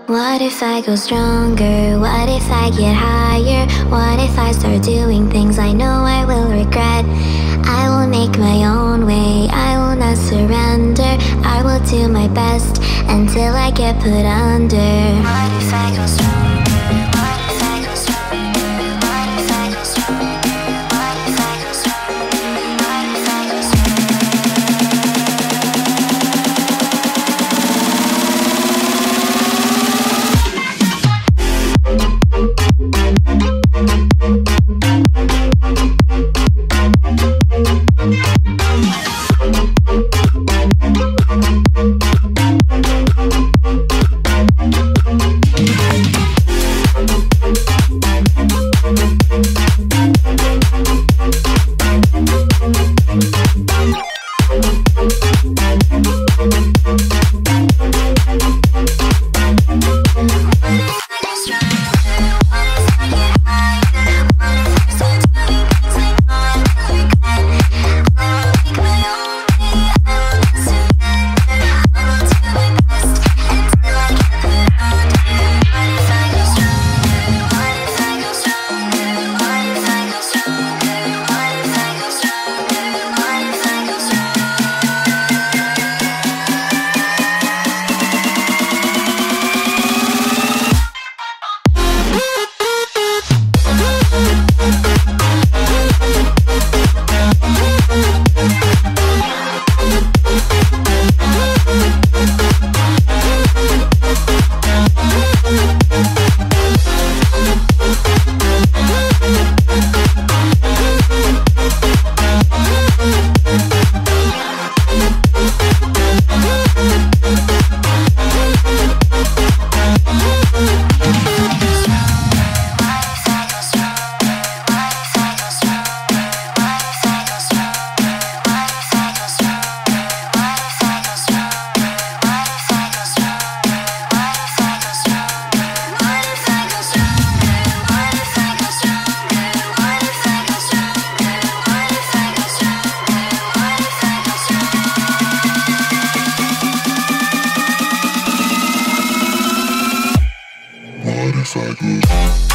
What if I go stronger? What if I get higher? What if I start doing things I know I will regret? I will make my own way, I will not surrender. I will do my best until I get put under. What if I go stronger? What if I go stronger? What if I go stronger? What if I go stronger? What if I go Cycles.